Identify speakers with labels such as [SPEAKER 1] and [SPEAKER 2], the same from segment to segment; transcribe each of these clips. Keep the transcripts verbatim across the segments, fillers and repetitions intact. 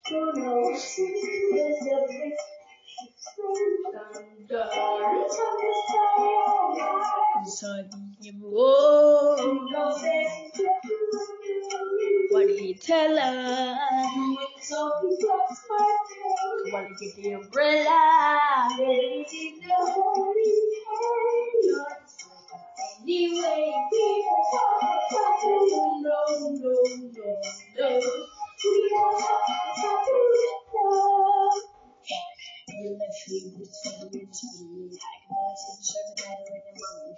[SPEAKER 1] Bruno is the best. What did he tell her? Come on, get the umbrella. Anyway, no, no, no, no. You let me with seven minutes for me. I can only see the seven night in the morning.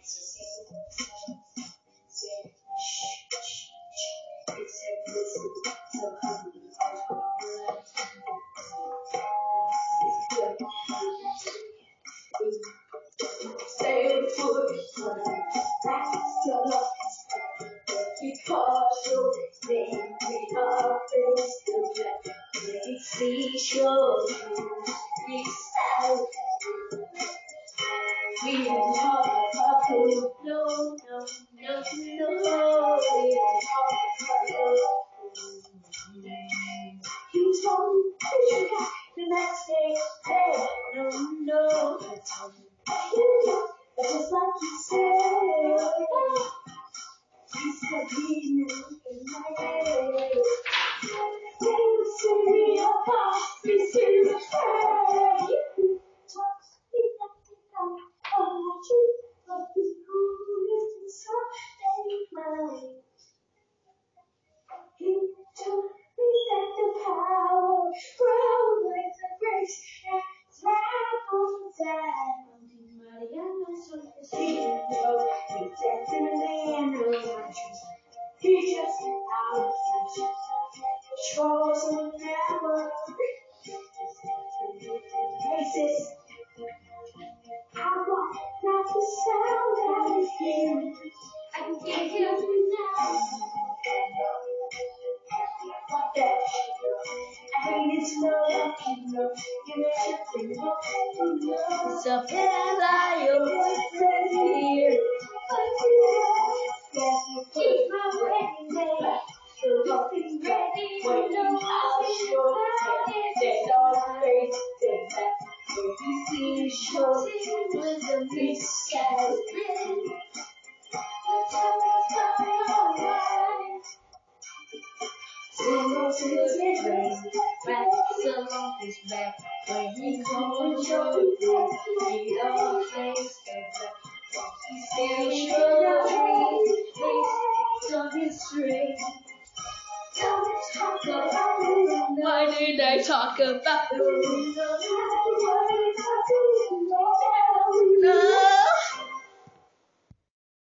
[SPEAKER 1] Stay put, because you make me up and see show we don't talk about you. No, no, no, no. We don't talk about you. You told me you got the next day. Hey, no, no. I told you. You know, just like you said. You said we knew in my head. They would see me apart. We see the trade. You talk me down. I want you, but the coolest inside mine. He told me that the power grows like the grace that's right on time. Mariana, so does he know? He's definitely in the country. He just out of touch. Trolls will never faces. I want not the sound that is here. I can get you now. Fuck that shit. I hate it to know that you know. You make you think about it. So as I always here. Keep my wedding day. The love is ready. When you are sure that all face is that. When you see show with the missile. Zero to his race, wrestle off his back. When he calls your name, he all plays the back. He still shows me on his string. Don't talk about it. Why did I talk about it?